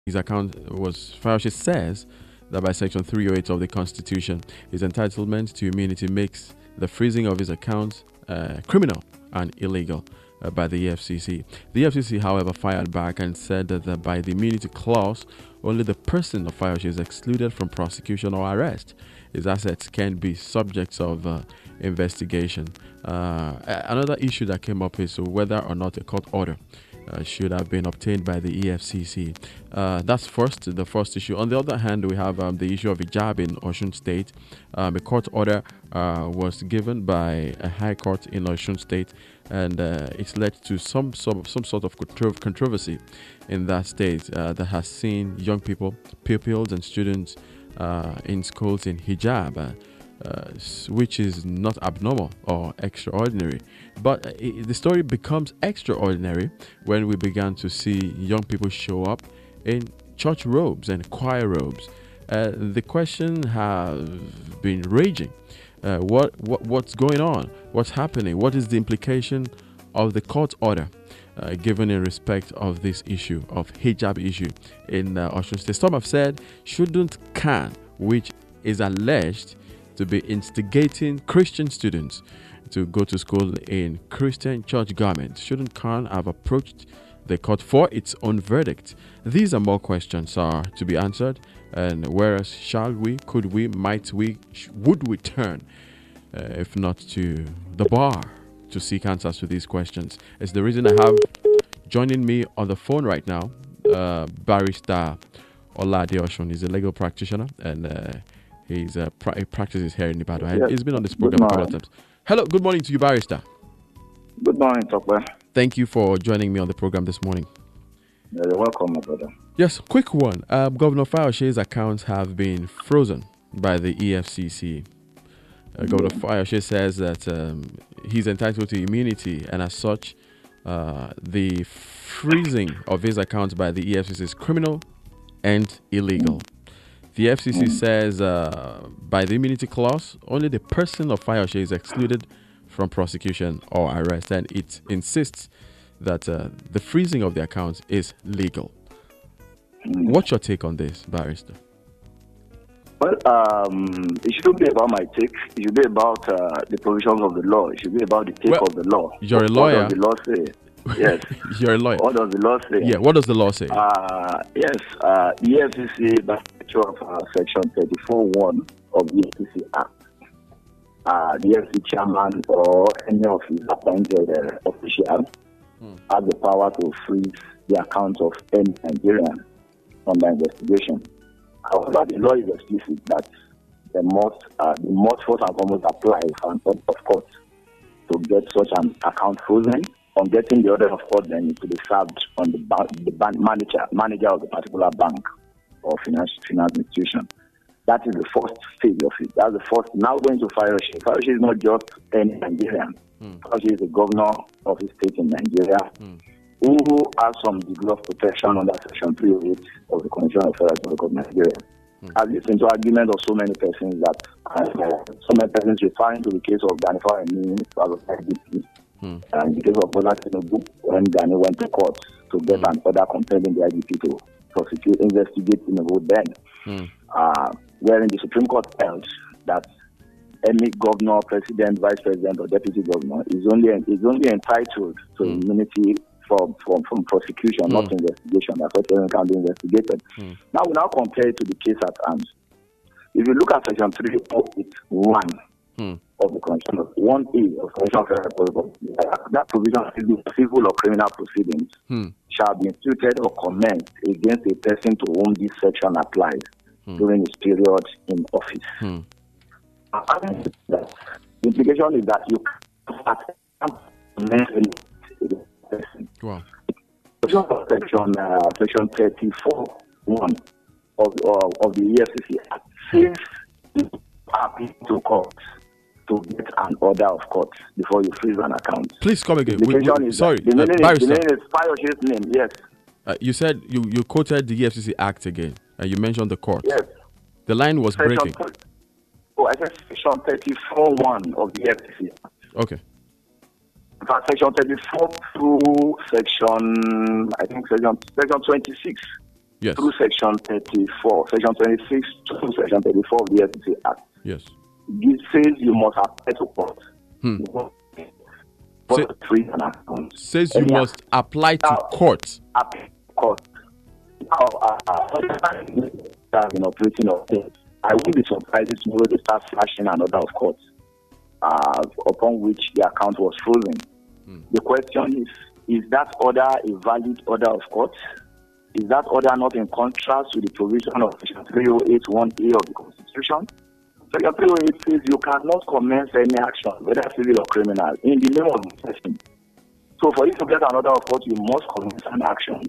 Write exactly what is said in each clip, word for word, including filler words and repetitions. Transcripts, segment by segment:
His account was Fayose says that by Section three oh eight of the Constitution, his entitlement to immunity makes the freezing of his account uh, criminal and illegal uh, by the E F C C. The E F C C, however, fired back and said that, that by the immunity clause, only the person of Fayose is excluded from prosecution or arrest. His assets can be subjects of uh, investigation. Uh, another issue that came up is whether or not a court order Uh, should have been obtained by the E F C C. Uh, that's first, the first issue. On the other hand, we have um, the issue of hijab in Osun State. Um, a court order uh, was given by a high court in Osun State, and uh, it's led to some, some some sort of controversy in that state uh, that has seen young people, pupils, and students uh, in schools in hijab. Uh, Uh, which is not abnormal or extraordinary. But uh, it, the story becomes extraordinary when we began to see young people show up in church robes and choir robes. Uh, the question has been raging. Uh, what, what What's going on? What's happening? What is the implication of the court order uh, given in respect of this issue, of hijab issue in uh, Osun State? Some have said, shouldn't Khan, which is alleged to be instigating Christian students to go to school in Christian church garments, shouldn't Khan have approached the court for its own verdict? These and more questions are to be answered, and whereas shall we, could we, might we, would we turn, uh, if not to the bar, to seek answers to these questions? It's the reason I have joining me on the phone right now, uh, Barrister Olade Osun. He's a legal practitioner, and uh, He's, uh, pra- he practices here in Ibadan. Yes. He's been on this program a couple of times. Hello, good morning to you, Barrister. Good morning, Tope. Thank you for joining me on the program this morning. Yeah, you're welcome, my brother. Yes, quick one. Um, Governor Fayose's accounts have been frozen by the E F C C. Uh, Governor Fayose says that um, he's entitled to immunity, and as such, uh, the freezing of his accounts by the E F C C is criminal and illegal. The F C C says uh, by the immunity clause, only the person of Fayose is excluded from prosecution or arrest, and it insists that uh, the freezing of the accounts is legal. What's your take on this, Barrister? Well, um, it shouldn't be about my take. It should be about uh, the provisions of the law. It should be about the take well, of the law. You're a what lawyer. What does the law say? Yes. You're a lawyer. What does the law say? Yeah, what does the law say? Uh, yes, uh, the E F C C, by virtue of uh, Section thirty-four one of the E F C C Act, uh, the E F C C chairman or any of his appointed uh, officials hmm. has the power to freeze the account of any Nigerian under investigation. However, the law is explicit that the must, uh, the must first and foremost apply for an order of court to get such an account frozen. On getting the order of court, then it will be served on the, ba- the bank manager, manager of the particular bank or finance, finance institution. That is the first stage of it. That's the first. Now going to Fayose. Fayose is not just any Nigerian. Mm. Fayose is the governor of his state in Nigeria, mm. who has some degree of protection under Section three oh eight of the Constitution of Federal Republic of Nigeria. Mm. I've listened to arguments of so many persons that uh, so many persons referring to the case of Ganifa Emi as a I D P. Hmm. And in the case of Bola Tinubu, when Gani went to court to get hmm. an order compelling the I G P to prosecute, investigate Tinubu then, hmm. uh, wherein the Supreme Court held that any governor, president, vice president, or deputy governor is only is only entitled to hmm. immunity from, from, from prosecution, hmm. not investigation. That's what everyone can be investigated. Hmm. Now we now compare it to the case at hand. If you look at Section three oh eight one, hmm. of the Constitution of one A of the Constitution of Federal Republic, that provision is civil or criminal proceedings hmm. shall be instituted or commenced against a person to whom this section applies hmm. during his period in office. Hmm. The implication is that you can't commence a person. Wow. Section uh, Section thirty-four one of, of, of the E F C C Act says you are to court to get an order of court before you freeze an account. Please come again. We, we, is sorry, the name, uh, is, the name is Fayose's name, yes. Uh, you said you, you quoted the E F C C Act again, and you mentioned the court. Yes. The line was section breaking. thirty, oh, I said Section thirty-four one of the E F C C Act. Okay. In fact, Section thirty-four through Section, I think Section, section twenty-six Yes. through Section thirty-four, Section twenty-six to Section thirty-four of the E F C C Act. Yes. It says you must apply to court. Hmm. For Say, freeze an account. says you Any must apply to now, court. Apply to court. Now, uh, uh, been operating on things. I wouldn't be surprised if tomorrow they start flashing an order of court uh, upon which the account was frozen. Hmm. The question is, is that order a valid order of court? Is that order not in contrast to the provision of Section three oh eight one A of the Constitution? Section three oh eight says you cannot commence any action, whether civil or criminal, in the name of the person. So for you to get an order of court, you must commence an action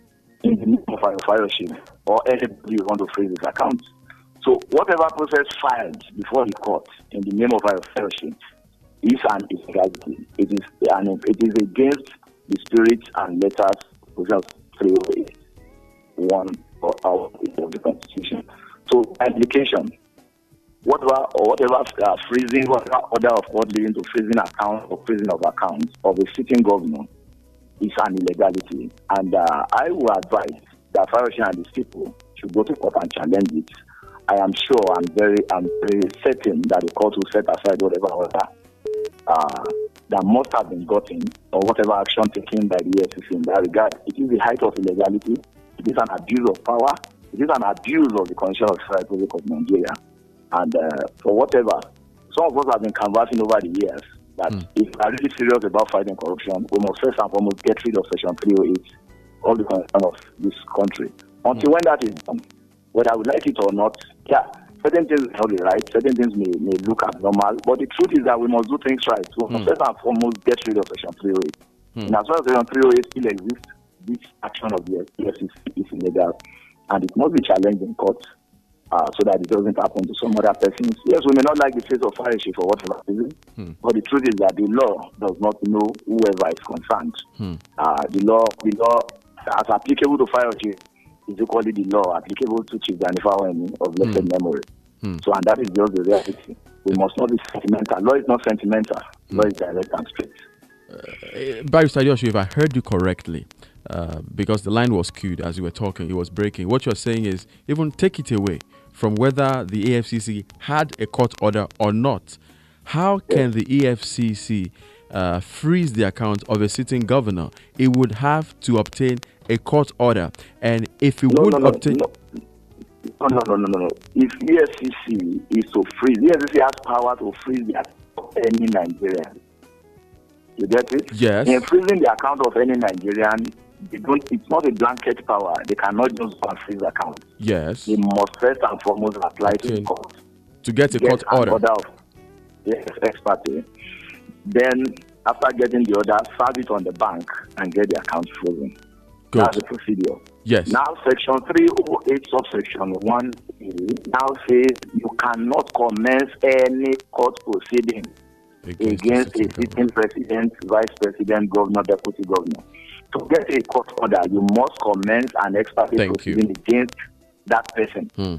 in the name of a fellowship or anybody you want to freeze his account. So whatever process filed before the court in the name of a fellowship is an illegality. It is an, it is against the spirit and letters of three oh eight one or out of the Constitution. So application, whatever or whatever uh, freezing, whatever order of court leading to freezing account or freezing of accounts of a sitting governor is an illegality. And uh, I will advise that Federation and these people should go to court and challenge it. I am sure, I'm very, I'm very certain that the court will set aside whatever order uh, that must have been gotten or whatever action taken by the E F C C in that regard. It is the height of illegality. It is an abuse of power. It is an abuse of the Constitution of the Republic of Nigeria. And uh, for whatever, some of us have been conversing over the years that mm. if we are really serious about fighting corruption, we must first and foremost get rid of Section three oh eight, all the concern of this country. Until mm. when that is done, whether we like it or not, yeah, certain things may not be right, certain things may, may look abnormal, but the truth is that we must do things right. So we must mm. first and foremost get rid of Section three oh eight. Mm. And as far as Section three oh eight still exists, this action of the E F C C is illegal, and it must be challenged in court uh, so that it doesn't happen to some other persons. Yes, we may not like the face of fellowship for whatever reason, hmm. but the truth is that the law does not know whoever is concerned. Hmm. Uh, the law, the law, as applicable to fellowship, is equally the law applicable to Chief Jennifer of blessed hmm. memory. Hmm. So, and that is just the reality. We must not be sentimental. Law is not sentimental. Hmm. Law is direct and straight. Uh, Barrister Joshua, if I heard you correctly, uh, because the line was queued as you were talking, it was breaking. What you're saying is, even take it away from whether the E F C C had a court order or not, how can the E F C C uh, freeze the account of a sitting governor? It would have to obtain a court order, and if it no, would no, no, obtain... No. No, no, no, no, no. If E F C C is to freeze, E F C C has power to freeze the account of any Nigerian. You get it? Yes. In freezing the account of any Nigerian, they don't, it's not a blanket power. They cannot just freeze the account. Yes. They must first and foremost apply okay. to the court. To get a court order. order of, yes, ex parte. Then, after getting the order, serve it on the bank and get the account frozen. Good. That's the procedure. Yes. Now, Section three oh eight, subsection one A now says you cannot commence any court proceeding against, against a sitting president, vice president, governor, deputy governor. To get a court order, you must commence an ex parte proceeding you. against that person. Hmm.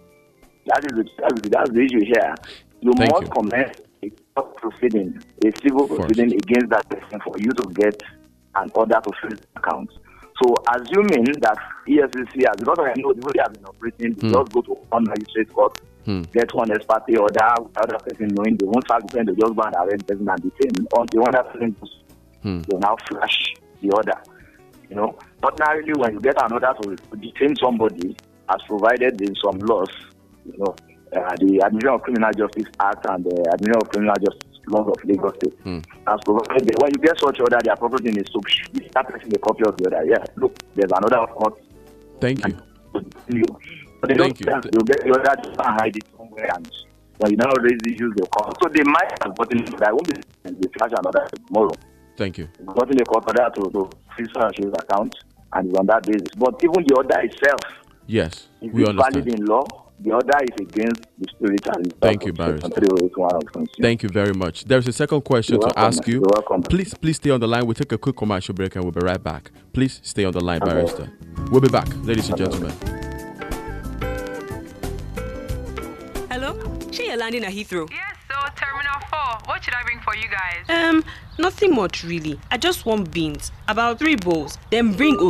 That is the, that is, that's the issue here. You Thank must you. commence a court proceeding, a civil proceeding against that person for you to get an order to freeze the account. So, assuming that E F C C has, because I know the way they have been operating, they hmm. just go to one magistrate court, hmm. get one ex parte order, other person knowing they won't have the pen, they just go and arrest the person and detain. Until one other person goes, hmm. they now flash the order. You know, ordinarily when you get an order to detain somebody, as provided in some laws, you know, uh, the Administration of Criminal Justice Act and the Administration of Criminal Justice Laws of Lagos State, hmm. as provided, when you get such order, the appropriate thing is to give that person a copy of the order. Yeah, look, there's an order of court. Thank you. you. But they Thank don't you. You'll get the order to hide it somewhere, and when you now raise the issues, they'll call. So they might have gotten it, but I won't be they flash another tomorrow. Thank you. Gotten a court order to, to freeze his account, and it's on that basis. But even the order itself, yes, is we understand. valid in law. The order is against the spirit and Thank you, Barrister. Thank you very much. There's a second question You're to welcome, ask you. You're welcome. Please, please stay on the line. We'll take a quick commercial break and we'll be right back. Please stay on the line, okay. Barrister. We'll be back, ladies and gentlemen. Hello? She are landing at Heathrow. Yes, so Terminal four. What should I bring for you guys? Um, nothing much really. I just want beans. About three bowls. Then bring Ogi.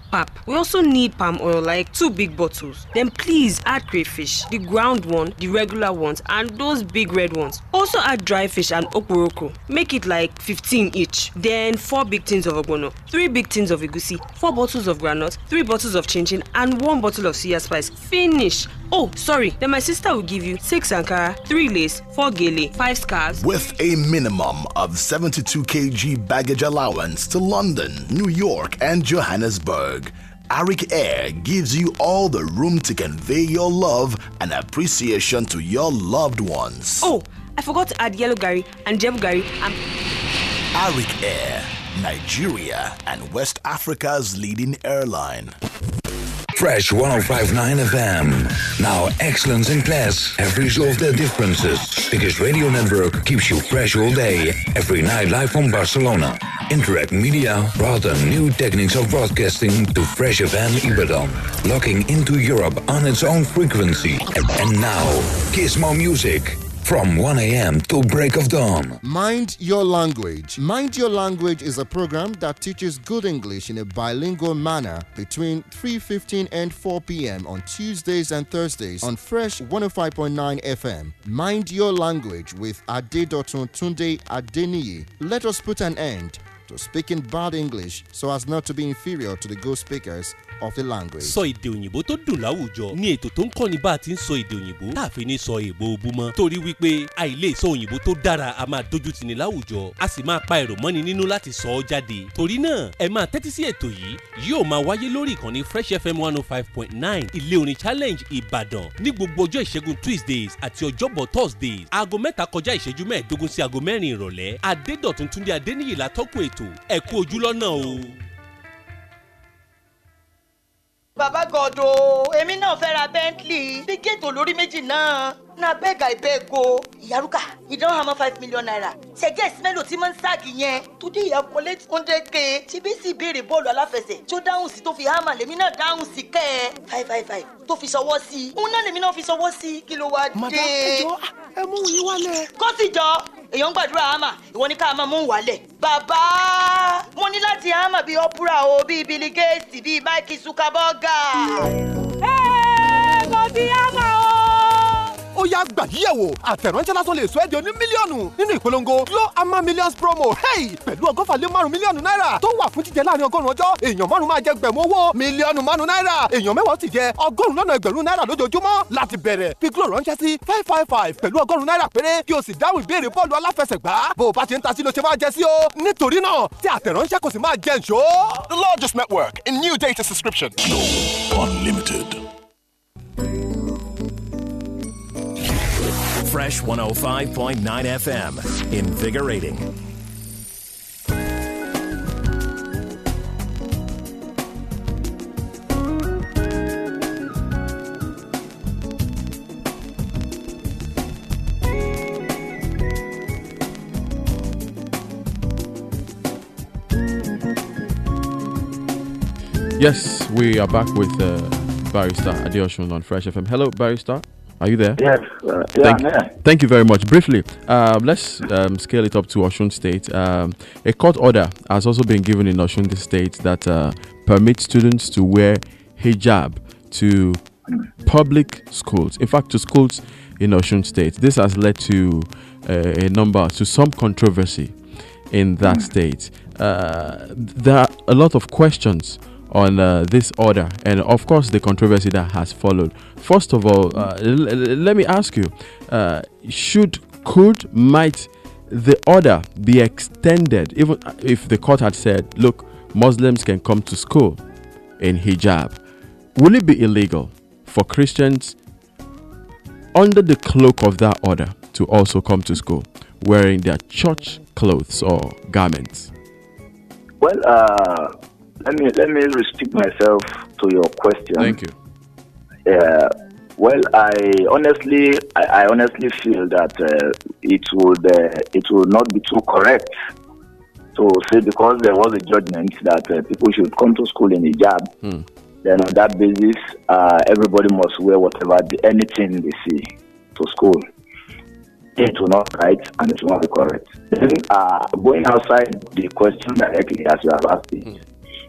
pap. We also need palm oil, like two big bottles. Then please add crayfish, the ground one, the regular ones, and those big red ones. Also add dry fish and okporoko. Make it like fifteen each. Then four big tins of ogbono, three big tins of egusi, four bottles of granite, three bottles of chinchin, and one bottle of suya spice. Finish. Oh, sorry. Then my sister will give you six ankara, three lace, four gele, five scarves. With a minimum of seventy-two kilograms baggage allowance to London, New York, and Johannesburg, Arik Air gives you all the room to convey your love and appreciation to your loved ones. Oh, I forgot to add yellow gari and jebu gari and... Arik Air, Nigeria and West Africa's leading airline. Fresh one oh five point nine F M. Now excellence in class have resolved their differences because Radio Network keeps you fresh all day, every night live from Barcelona. Interact Media brought in new techniques of broadcasting to Fresh F M Ibadan, locking into Europe on its own frequency. And now, Gizmo Music. From one a.m. till break of dawn. Mind Your Language. Mind Your Language is a program that teaches good English in a bilingual manner between three fifteen and four p.m. on Tuesdays and Thursdays on Fresh one oh five point nine F M. Mind Your Language with Adedotun Tunde Adeniyi. Let us put an end to speaking bad English so as not to be inferior to the good speakers of the language. Sọ èdè òyìnbó tó dùn láwùjọ ní ètò tó ń kọ́ni bá a ti ń sọ èdè òyìnbó tá a fi ní sọ èèbó òbú mọ́. Torí wípé àìlè sọ òyìnbó tó dára a máa dojú tì ní láwùjọ a sì máa pa èrò mọ́ni nínú láti sọ ọ́ jáde. Torí náà ẹ máa tẹ́tí sí ètò yìí yóò máa wáyé lórí ìkànnì Fresh F M one oh five point nine ilé orin challenge Ìbàdàn ní gbogbo ọjọ́ ìṣẹ́gun Tuesdays àti ọjọ́bọ̀ Thursdays aago mẹ́ta kọjá ìṣẹ́jú mẹ́ẹ̀ẹ́dógún sí aago mẹ́rin ìrọ̀lẹ́. Adédọ̀tun Túndé Adéníyì la tọ́kùn ètò ẹ kú ojú lọ́nà o. Baba God o, èmi náà fẹ́ ra Bentley, bí gètò lórí méjì náà. Na beg I beg o. Yaruka, you don't have five million naira. Ṣé guess mélòó tí mo ń ságì yẹn? Today you collect one hundred k. Tí bí sì béèrè bọ́ọ̀lù aláfẹsẹ̀. Tó dáhùn sí tó fi hámà lèmi náà dáhùn sí kẹ́. five five five tó fi ṣọwọ́ sí. Òun náà lèmi náà fi ṣọwọ́ sí. Kí ló wá dé? Madam, ẹ jọ̀ọ́, ẹ mú yín wálẹ̀. Kó sì jọ, èèyàn ń gbàdúrà hámà, ìwọ ní ká máa mú wálẹ̀. Bàbá, mo ní láti hámà bíi Oprah o, bíi Billy Gates, bíi Mark Zuckerberg. Ẹ mo ti hámà o. Ó yá gbà yíyẹ̀wò àtẹ̀ránṣẹ́ lásán lè sọ ẹ́ di oní mílíọ̀nù nínú ìpolongo Glow Ama Millions promo hey pẹ̀lú ọgọ́fà lé márùn mílíọ̀nù náírà tó wà fún jíjẹ láàrin ọgọ́rùn-ún ọjọ́ èèyàn márùn máa jẹ gbẹ̀mú owó mílíọ̀nù márùn náírà èèyàn mẹ́wàá sì jẹ ọgọ́rùn-ún lọ́nà ẹgbẹ̀rún náírà lójoojúmọ́ láti bẹ̀rẹ̀ fi Glow ránṣẹ́ sí five five five pẹ̀lú ọgọ́rùn-ún náírà péré kí o sì dáhùn ìbéèrè bọ́ọ̀lù aláfẹsẹ̀gbá bó o bá ṣe ń ta sí ló ṣe máa jẹ sí o nítorí náà tí àtẹ̀ránṣẹ́ kò sì máa jẹ ǹṣó. The largest network in new data subscription. Glow Unlimited. Fresh one oh five point nine F M. Invigorating. Yes, we are back with uh, Barrister Adeosun on Fresh F M. Hello, Barrister. Are you there? Yes. Uh, yeah, thank, yeah. thank you very much. Briefly, um, let's um, scale it up to Osun State. Um, a court order has also been given in Osun State that uh, permits students to wear hijab to public schools. In fact, to schools in Osun State. This has led to uh, a number, to some controversy in that state. Uh, there are a lot of questions on uh, this order and of course the controversy that has followed. First of all, uh, l- l- let me ask you, uh, should, could, might the order be extended even if the court had said, look, Muslims can come to school in hijab? Will it be illegal for Christians under the cloak of that order to also come to school wearing their church clothes or garments? Well, uh Let me let me restrict myself to your question. Thank you. Uh, well, I honestly, I, I honestly feel that uh, it would uh, it would not be too correct to say because there was a judgment that uh, people should come to school in hijab. Hmm. Then on that basis, uh, everybody must wear whatever the, anything they see to school. It will not be right and it will not be correct. Then, uh, going outside the question directly as you have asked it. Hmm.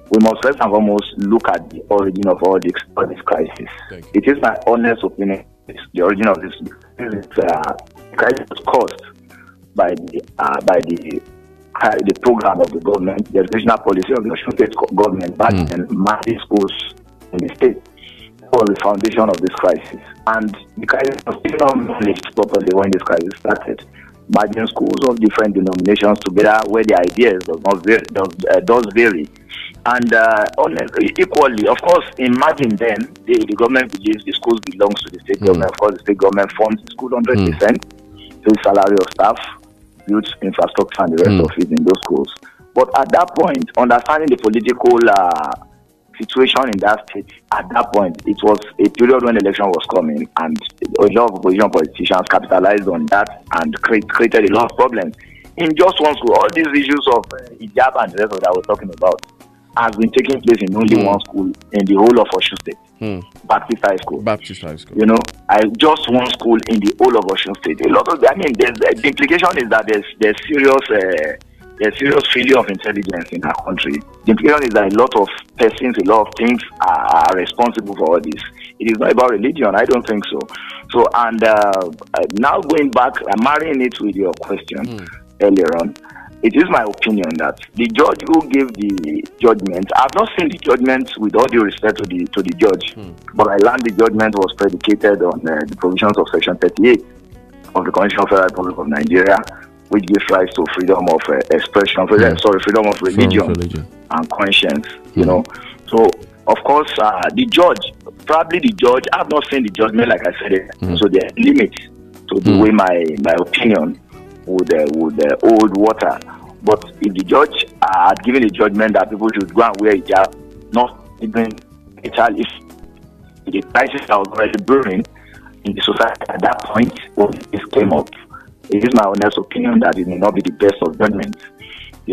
we must first and foremost look at the origin of all this, all this crisis. It is my honest opinion, the origin of this, this uh, crisis was caused by the uh, by the uh, the program of the government, the educational policy of the state government back mm. in massive schools in the state. That was the foundation of this crisis. And the crisis was still not managed properly when this crisis started. Imagine schools of different denominations together where the ideas does not vary, does, uh, does vary. And uh, honestly, equally, of course, imagine then the, the government believes the schools belongs to the state mm. government. Of course, the state government funds the school one hundred percent, mm. pays salary of staff, builds infrastructure and the rest mm. of it in those schools. But at that point, understanding the political uh, situation in that state, at that point, it was a period when election was coming and a lot of opposition politicians capitalized on that and create, created a lot of problems. In just one school, all these issues of uh, hijab and the rest of that we're talking about has been taking place in only mm. one school in the whole of Osun State, mm. Baptist High School. Baptist High School. You know, I just one school in the whole of Osun State. A lot of, I mean, there's, the implication is that there's there's serious uh, there's serious failure of intelligence in our country. The implication is that a lot of persons, a lot of things are, are responsible for all this. It is not about religion. I don't think so. So, and uh, now going back, I'm marrying it with your question mm. earlier on. It is my opinion that the judge who gave the judgment, I've not seen the judgment with all due respect to the to the judge, hmm. but I learned the judgment was predicated on uh, the provisions of Section thirty-eight of the Constitution of the Federal Republic of Nigeria, which gives rise to freedom of uh, expression, freedom, hmm. sorry, freedom of religion, religion. and conscience. Hmm. You know, so of course uh, the judge, probably the judge, I've not seen the judgment like I said it, hmm. so there are limits to the hmm. way my my opinion would uh, would uh, hold water. But if the judge uh, had given a judgment that people should go and wear hijab, not even a child, if the crisis that was already brewing in the society at that point when this came up, it is my honest opinion that it may not be the best of judgments. The,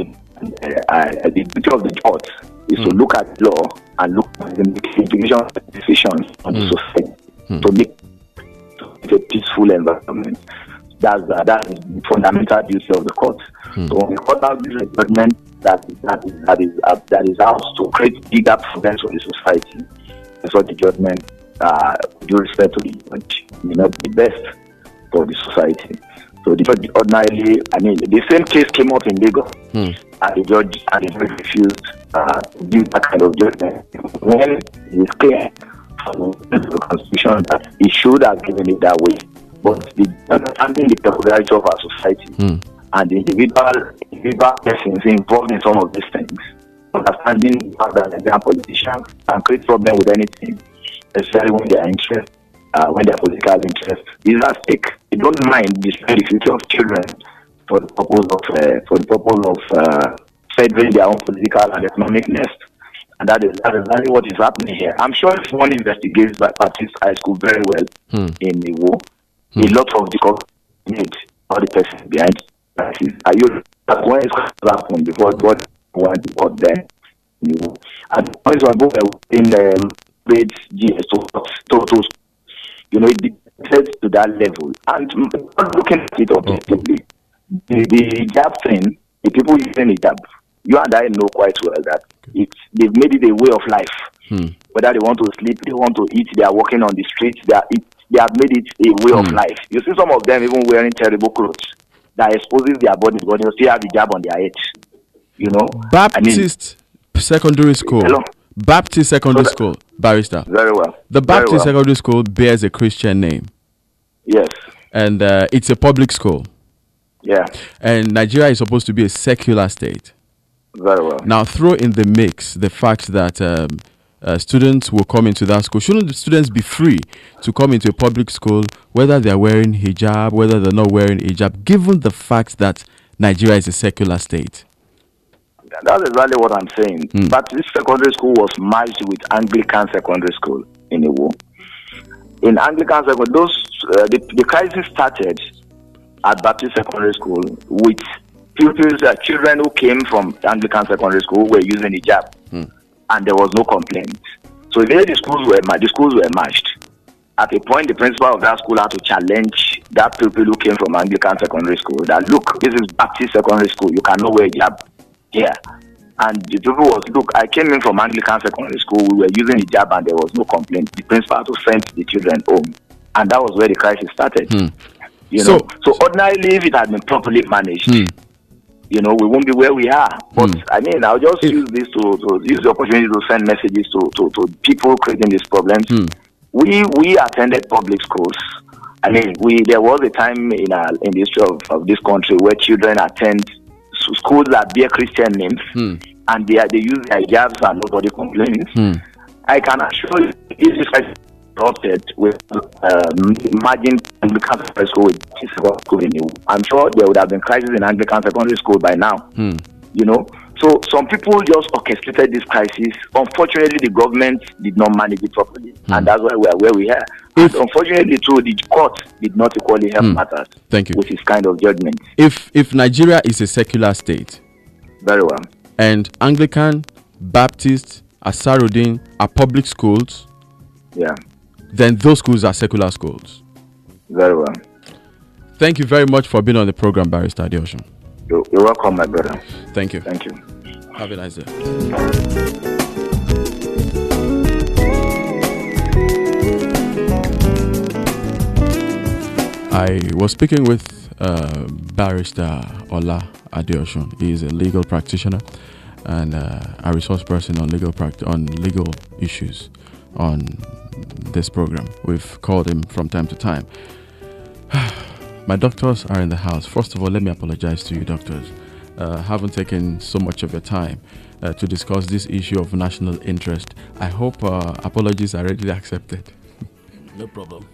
uh, the duty of the judge is mm. to look at law and look at the implication of the decisions on mm. the society mm. to make a peaceful environment. That's uh, that is the fundamental duty of the court. Hmm. So when the court has this judgment that that is that is uh, that is out to create bigger problems for the society, that's what the judgment, uh, with due respect to the judge, may not be best for the society. So the judge ordinarily, I mean, the same case came up in Lagos, hmm. and the judge and the judge refused uh, to give that kind of judgment when it is clear from the Constitution that he should have given it that way. But the understanding the peculiarity of our society mm. and the individual, individual persons involved in some of these things, understanding the fact that Nigerian politicians can create problem with anything, especially when their interest, uh, when their political interest is at stake. They don't mind destroying the future of children for the purpose of uh, for the purpose of uh, furthering their own political and economic nest. And that is, that is exactly what is happening here. I'm sure if one investigates by Baptist High School very well mm. in the war, Hmm. a lot of the community or the person behind crisis. Are you that when it's happened before what want to cut them? You know, and when it's going in the grade G S to to you know it depends to that level. And looking at it objectively, the, the hijab thing, the people using hijab, you and I know quite well that it's they've made it a way of life. Hmm. Whether they want to sleep, they want to eat, they are walking on the streets, they are eat, they have made it a way mm. of life. You see some of them even wearing terrible clothes that exposes their bodies, but they still have the jab on their head. You know? Baptist I mean, Secondary School. Hello? Baptist Secondary so that, School, Barrister. Very well. The Baptist well. Secondary School bears a Christian name. Yes. And uh, it's a public school. Yeah. And Nigeria is supposed to be a secular state. Very well. Now throw in the mix the fact that um, Uh, students will come into that school. Shouldn't the students be free to come into a public school, whether they're wearing hijab, whether they're not wearing hijab, given the fact that Nigeria is a secular state? That's exactly what I'm saying. Mm. But this secondary school was merged with Anglican secondary school in the war. In Anglican secondary, those uh, the, the crisis started at Baptist secondary school with pupils, uh, children who came from Anglican secondary school who were using hijab. Mm. And there was no complaint. So the schools were the schools were matched. At a point, the principal of that school had to challenge that pupil who came from Anglican secondary school that look, this is Baptist secondary school. You cannot wear hijab here. And the people was, look, I came in from Anglican secondary school. We were using hijab and there was no complaint. The principal had to send the children home. And that was where the crisis started. Hmm. You So- know, so ordinarily, if it had been properly managed, Hmm. you know, we won't be where we are. But Hmm. I mean, I'll just use this to, to use the opportunity to send messages to, to, to people creating these problems. Hmm. We we attended public schools. I mean, we there was a time in our in the history of, of this country where children attend s- schools that bear Christian names, Hmm. and they are, they use their hijabs and nobody complains. Hmm. I can assure you, if this crisis erupted with um, imagine Anglican secondary school with physical school in you, I'm sure there would have been crisis in Anglican secondary school by now. Hmm. You know, so some people just orchestrated this crisis. Unfortunately, the government did not manage it properly, and that's why we are where we are. And unfortunately, too, the court did not equally help Hmm. matters. Thank you. With this kind of judgment. If if Nigeria is a secular state, Very well. and Anglican, Baptist, Asarudin are public schools, Yeah. then those schools are secular schools. Very well. Thank you very much for being on the program, Barrister Adeosun. You're, you're welcome, my brother. Thank you. Thank you. Have a nice day. I was speaking with uh, Barrister Ola Adeosun. He is a legal practitioner and uh, a resource person on legal pract- on legal issues on this program. We've called him from time to time. My doctors are in the house. First of all, let me apologize to you, doctors. Uh, haven't taken so much of your time uh, to discuss this issue of national interest. I hope uh, apologies are readily accepted. No problem.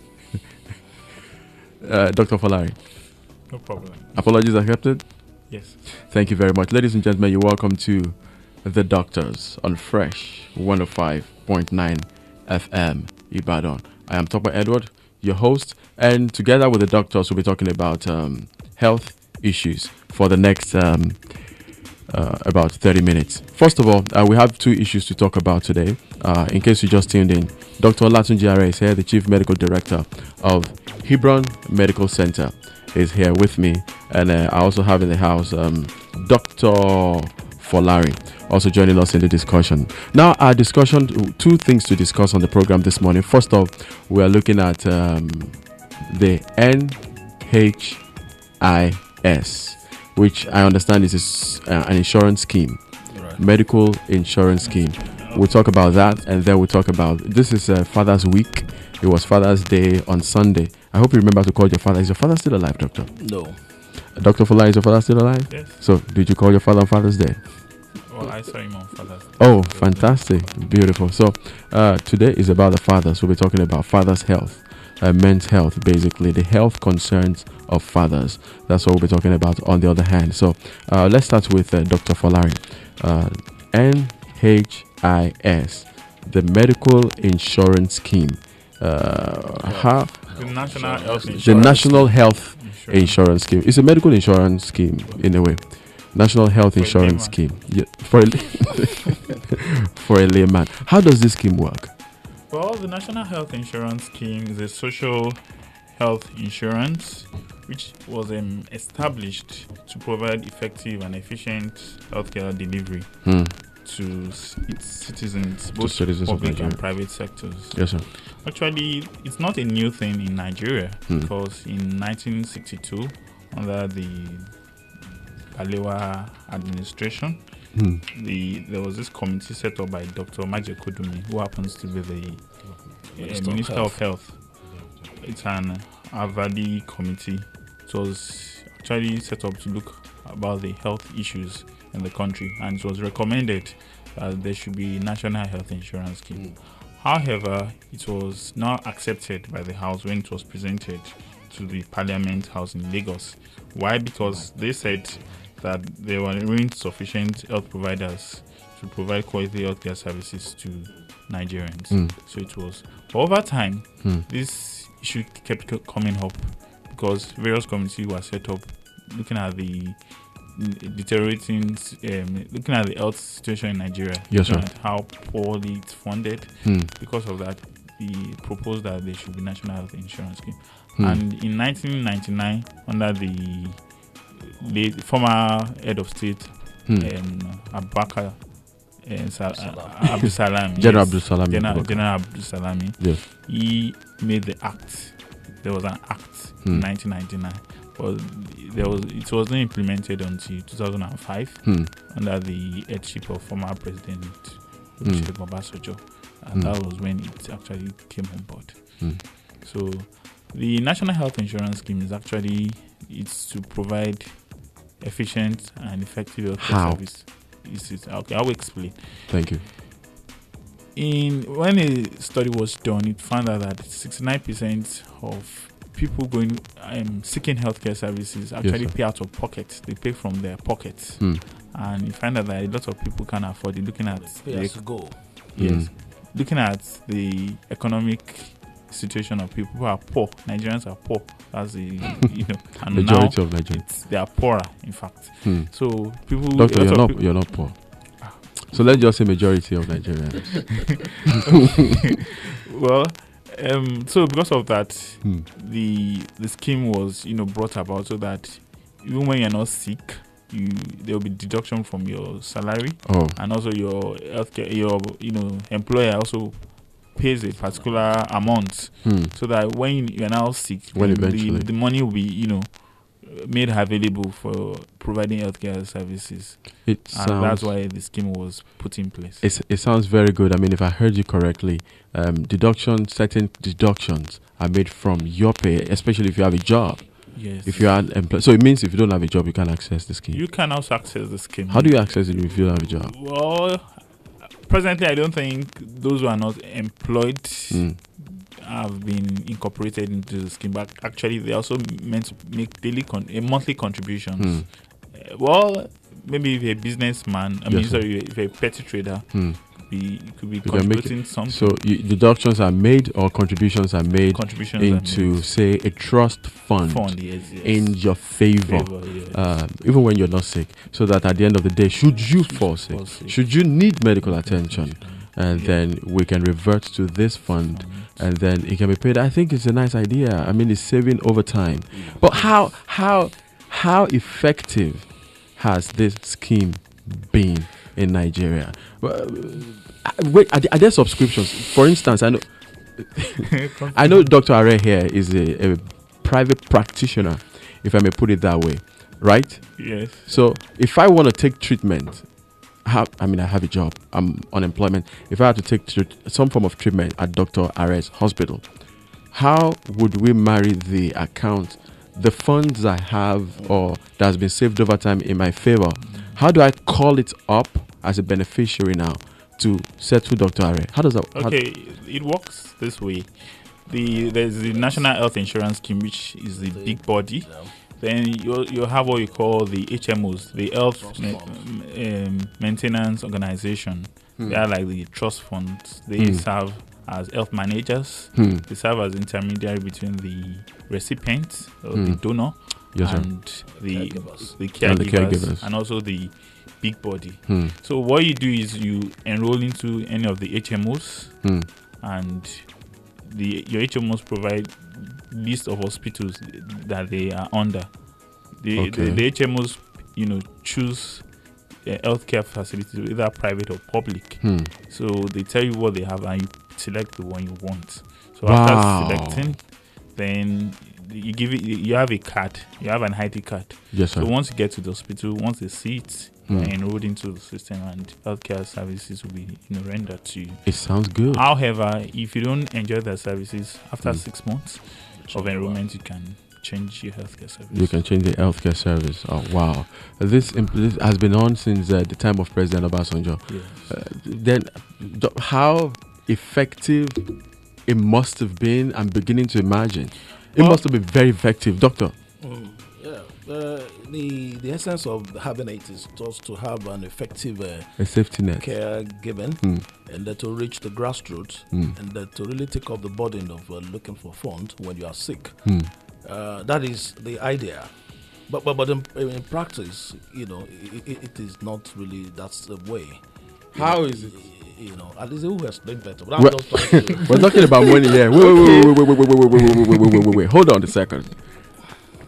Uh, Doctor Folari. No problem. Apologies accepted? Yes. Thank you very much. Ladies and gentlemen, you're welcome to The Doctors on Fresh one oh five point nine F M Ibadan. I am Tope Edward, your host, and together with The Doctors, we'll be talking about um, health issues for the next um, uh, about thirty minutes. First of all, uh, we have two issues to talk about today. Uh, in case you just tuned in, Doctor Olatunji Are is here, the Chief Medical Director of Hebron Medical Center, is here with me, and uh, I also have in the house um, Doctor Folari, also joining us in the discussion. Now, our discussion, two things to discuss on the program this morning. First off, we are looking at um, the N H I S, which I understand is uh, an insurance scheme, Right. medical insurance scheme. We'll talk about that, and then we'll talk about, this is uh, Father's Week. It was Father's Day on Sunday. I hope you remember to call your father. Is your father still alive, doctor? No. Doctor Folari, is your father still alive? Yes. So, did you call your father on Father's Day? Well, I saw him on Father's Day. Oh, fantastic. Beautiful. So, uh, today is about the fathers. We'll be talking about fathers' health, uh, men's health, basically, the health concerns of fathers. That's what we'll be talking about on the other hand. So, uh, let's start with uh, Doctor Folari. Uh, N H I S, the medical insurance scheme. Uh, how The National Health Insurance. the National Health Insurance. Insurance Scheme. It's a medical insurance scheme in a way. National Health For a Insurance layman. Scheme. Yeah, for a for a layman. How does this scheme work? Well, the National Health Insurance Scheme is a social health insurance which was um, established to provide effective and efficient healthcare delivery Hmm. to s- its citizens, both citizens of public and Nigeria. private sectors. Yes, sir. Actually, it's not a new thing in Nigeria Hmm. because in nineteen sixty-two, under the Balewa administration, Hmm. the there was this committee set up by Doctor Maje Kodumi, who happens to be the uh, Minister Minister, of of Health. It's an Avadi committee. It was actually set up to look about the health issues in the country, and it was recommended that there should be national health insurance scheme. However, it was not accepted by the House when it was presented to the Parliament House in Lagos. Why? Because they said that there weren't sufficient health providers to provide quality healthcare services to Nigerians. Mm. So it was. But over time, Mm. this issue kept co- coming up because various committees were set up looking at the deteriorating, um, looking at the health situation in Nigeria, Yes, looking sir. at how poorly it's funded. Hmm. Because of that, we proposed that there should be national health insurance scheme. Hmm. And in nineteen ninety-nine, under the late former head of state, um, Abubakar uh, Sal- uh, Abdul Salami, General yes, Abdul Salami. General, General Abdul Salami. Yes. He made the act. There was an act in Hmm. nineteen ninety-nine, but there was it wasn't implemented until two thousand five Hmm. under the headship of former President Hmm. Olusegun Obasanjo, and Hmm. that was when it actually came on board. Hmm. So, the National Health Insurance Scheme is actually it's to provide efficient and effective health How? service. Is it okay? I will explain. Thank you. In when a study was done, it found out that sixty-nine percent of people going um, seeking healthcare services actually sir. pay out of pocket. They pay from their pockets, Hmm. and you find out that a lot of people can't afford it. Looking at Pay the, as you go. yes, Hmm. looking at the economic situation of people who are poor. Nigerians are poor. That's the you know, and Majority now of Nigerians. it's- they are poorer. In fact, Hmm. so people. Doctor, a lot you're of not people- you're not poor. So let's just say majority of Nigerians. Well, um, so because of that, Hmm. the the scheme was you know brought about so that even when you're not sick, you there will be deduction from your salary, Oh. and also your healthcare, your you know employer also pays a particular amount, Hmm. so that when you're now sick, When the, eventually. the money will be you know made available for providing healthcare services, It and sounds that's why the scheme was put in place. It's, it sounds very good. I mean, if I heard you correctly, um, deduction, certain deductions are made from your pay, especially if you have a job. Yes. If you are employed, so it means if you don't have a job, you can't access the scheme. You can also access the scheme. How do you access it if you don't have a job? Well, presently, I don't think those who are not employed Mm. have been incorporated into the scheme, but actually, they also meant to make daily con- a monthly contributions. Mm. Uh, well, maybe if you're a businessman, I mean, Yes, sir. sorry, if you're a petty trader, Mm. could be, you could be You can make contributing it- something. So you, deductions are made or contributions are made Contributions are into, made. say, a trust fund, Fund, yes, yes. in your favor, Favor, yes. um, even when you're not sick, so that at the end of the day, should you fall sick, fall sick. should you need medical attention, and Yeah. then we can revert to this fund, and then it can be paid. I think it's a nice idea. I mean, it's saving over time. But how how how effective has this scheme been in Nigeria? Well, uh, wait, are there, are there subscriptions? For instance, I know I know Doctor Are here is a, a private practitioner, if I may put it that way, right? Yes. So if I want to take treatment, have, I mean, I have a job, I'm unemployment. If I had to take tr- some form of treatment at Doctor Are's hospital, how would we marry the account, the funds I have or that has been saved over time in my favor? How do I call it up as a beneficiary now to settle Doctor Are? How does that? how- Okay, it works this way. The there's the National Health Insurance Scheme, which is the big body. Then you you have what you call the H M Os, the Health Ma- um, Maintenance Organization. Hmm. They are like the trust funds. They Hmm. serve as health managers. Hmm. They serve as intermediary between the recipient or Hmm. the donor Yes, sir. and the Caregivers. the And the caregivers, caregivers. and also the big body. Hmm. So what you do is you enroll into any of the H M Os, Hmm. and the your H M Os provide list of hospitals that they are under. The, Okay. the, the H M Os, you know, choose uh, healthcare facilities, either private or public. Hmm. So they tell you what they have, and you select the one you want. So Wow. after selecting, then you give it. You have a card. You have an I D card. Yes, sir. So once you get to the hospital, once they see it, Hmm. you're enrolled into the system, and healthcare services will be you know rendered to you. It sounds good. However, if you don't enjoy the services after Hmm. six months of enrollment, you can change your healthcare service. You can change the healthcare service. Oh wow! This, impl- this has been on since uh, the time of President Obasanjo. Yes. Uh, then, do- how effective it must have been? I'm beginning to imagine. It Well- must have been very effective, Doctor. Mm, yeah. Uh, the the essence of having it is just to have an effective uh, A safety net. care given, Mm. and uh, to reach the grassroots, Mm. and uh, to really take up the burden of uh, looking for funds when you are sick. Mm. Uh, that is the idea. But but, but in, in practice, you know, it, it, it is not really that's the way. You How know, is it? You know, at least who explained better. But I'm We're, just trying to- we're talking about money here. Wait, wait, wait, wait, wait, wait, wait, wait, wait, wait, wait, wait, wait, wait. Hold on a second.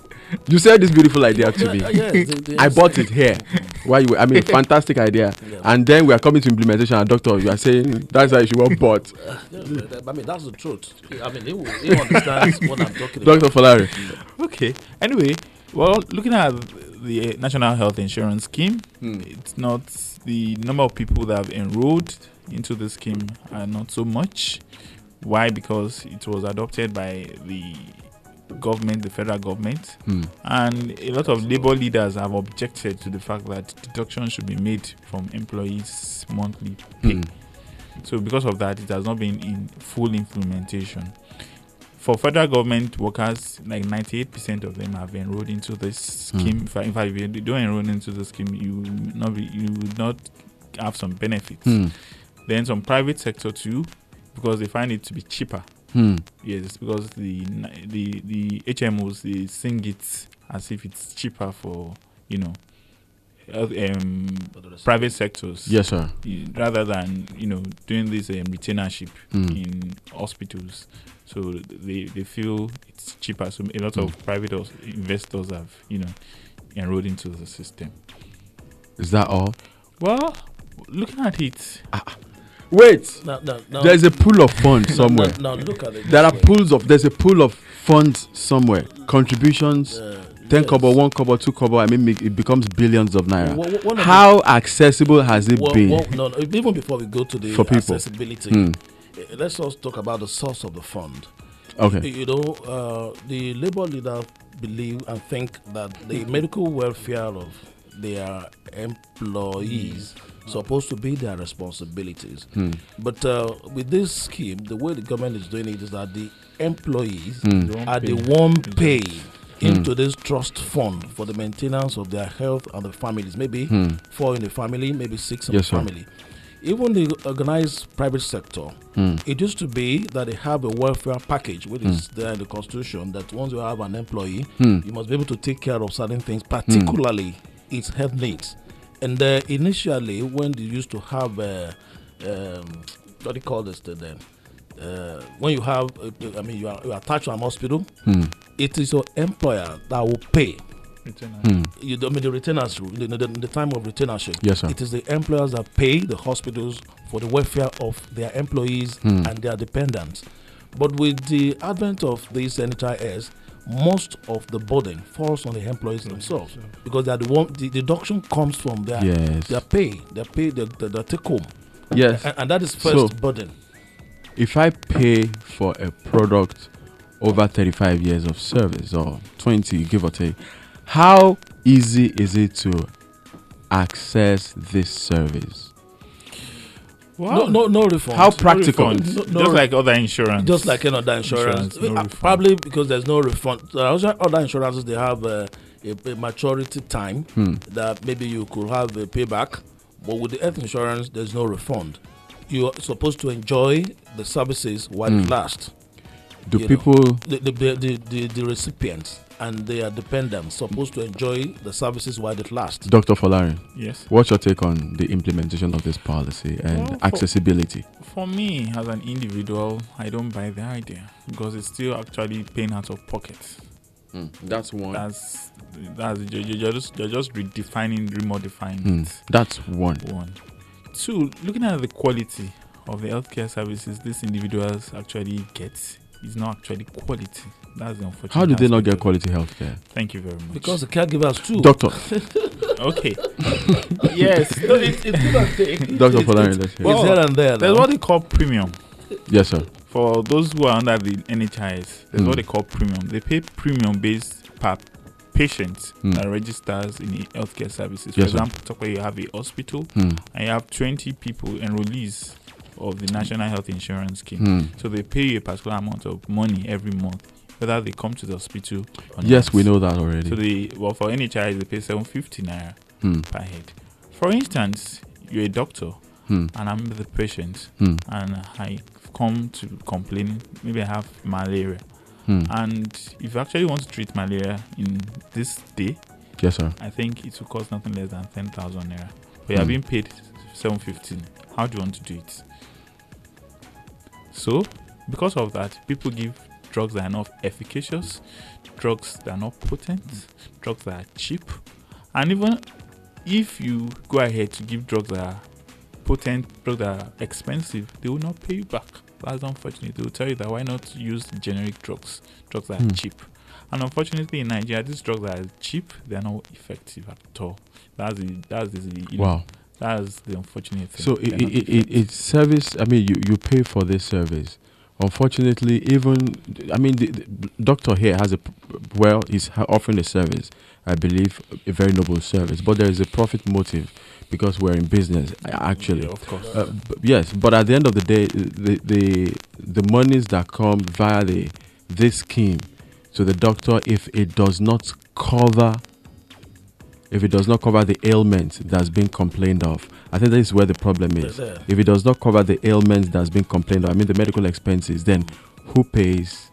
You said this beautiful idea to me. Yeah, yeah, they- they I say- bought it here. Why you? I mean, fantastic idea. Yeah. And then we are coming to implementation. And doctor, you are saying that's how you should work. But Uh, yeah, but, I mean, that's the truth. I mean, he, will- he understands what I'm talking Doctor about. Folari. Okay. Anyway, well, looking at the National Health Insurance Scheme, Hmm. it's not the number of people that have enrolled into the scheme are not so much. Why? Because it was adopted by the government, the federal government, Hmm. and a lot of labor leaders have objected to the fact that deductions should be made from employees' monthly pay. Hmm. So, because of that, it has not been in full implementation. For federal government workers, like ninety-eight percent of them have enrolled into this scheme. Hmm. In fact, in fact, if you don't enroll into the scheme, you will not be, you will not have some benefits. Hmm. Then some private sector too, because they find it to be cheaper. Hmm. Yes, because the the the H M Os, they sing it as if it's cheaper for, you know, health, um, private sectors. Yes, sir. y- Rather than, you know, doing this um, retainership Hmm. in hospitals. So they, they feel it's cheaper. So a lot Hmm. of private os- investors have, you know, enrolled into the system. Is that all? Well, looking at it, Wait. No, no, no. There's a pool of funds No, no, somewhere. no, look at it There this are way. pools of. There's a pool of funds somewhere. Contributions. Uh, Ten yes. kobo, one kobo, two kobo. I mean, it becomes billions of naira. Wha- wha- one of How accessible has it Well, been well, no, no, even before we go to the for people? accessibility, Hmm. eh, let's also talk about the source of the fund. Okay. You, you know, uh, the labor leaders believe and think that the medical welfare of their employees supposed to be their responsibilities. Hmm. But uh, with this scheme, the way the government is doing it is that the employees Hmm. are the one paid into this trust fund for the maintenance of their health and the families. Maybe Hmm. four in the family, maybe six in Yes, the sir. family. Even the organized private sector, Hmm. it used to be that they have a welfare package, which is there in the constitution, that once you have an employee, Hmm. you must be able to take care of certain things, particularly its health needs. And uh, initially, when they used to have, uh, um, what do you call this thing then? Uh, when you have, uh, I mean, you are, you are attached to an hospital, Hmm. it is your employer that will pay. Hmm. You, I mean, the retainers rule, the, the, the time of retainership. Yes, sir. It is the employers that pay the hospitals for the welfare of their employees Hmm. and their dependents. But with the advent of these N H I S, most of the burden falls on the employees themselves because they are the one. The deduction comes from their Yes. their pay, their pay, their, their, their take home. Yes. and, and that is first So, burden. If I pay for a product over thirty-five years of service or twenty, give or take, how easy is it to access this service? No, no, no refund. How practical? No refund. No- no just re- like other insurance. Just like any other insurance, Insurance, no Uh, refund. probably because there's no refund. There are also other insurances, they have uh, a, a maturity time Hmm. that maybe you could have a payback, but with the health insurance, there's no refund. You are supposed to enjoy the services while Hmm. it lasts. Do You know, people the, the, the, the, the, the recipients and their dependents supposed to enjoy the services while it lasts? Doctor Folari, Yes. what's your take on the implementation of this policy and Well, for- accessibility? For me, as an individual, I don't buy the idea because it's still actually paying out of pocket. That's one. That's that's you're, you're just you're just redefining, remodifying Hmm. it. That's one. One. Two, looking at the quality of the healthcare services these individuals actually get is not actually quality. That's the unfortunate. How do they not aspect get of it. quality health care? Thank you very much. Because the caregivers too. Doctor. Okay. Yes. No, it, it's give and take. Doctor It's- Folari, it's- let's hear. It's well, here and there. There's now. what they call premium. Yes, sir. For those who are under the N H I S, there's Mm. what they call premium. They pay premium based per patient Mm. that registers in the healthcare services. For Yes, sir. example, talk where you have a hospital Mm. and you have twenty people enrollees of the National Health Insurance Scheme. Mm. So they pay you a particular amount of money every month, whether they come to the hospital or Yes, not. we know that already. So they well for N H I S they pay seven fifty naira Mm. per head. For instance, you're a doctor Hmm. and I'm the patient Hmm. and I come to complain, maybe I have malaria. Hmm. And if you actually want to treat malaria in this day, Yes, sir. I think it will cost nothing less than ten thousand naira. But you are Hmm. being paid seven fifty. How do you want to do it? So, because of that, people give drugs that are not efficacious, drugs that are not potent, drugs that are cheap, and even if you go ahead to give drugs that are potent, drugs that are expensive, they will not pay you back. That's unfortunate. They will tell you that why not use generic drugs, drugs that are Hmm. cheap. And unfortunately, in Nigeria, these drugs that are cheap, they are not effective at all. That's the that's the you know, Wow. that's the unfortunate thing. So They're it, not it, it, it's service. I mean, you, you pay for this service. Unfortunately, even I mean, the, the doctor here has a p- well, he's ha- offering a service. I believe a very noble service, but there is a profit motive because we're in business. a- Actually, Yeah, of course. Uh, b- yes, but at the end of the day, the the the monies that come via the this scheme to the doctor, if it does not cover if it does not cover the ailment that's been complained of, I think that is where the problem is. There. If it does not cover the ailment that's been complained of, I mean the medical expenses, then who pays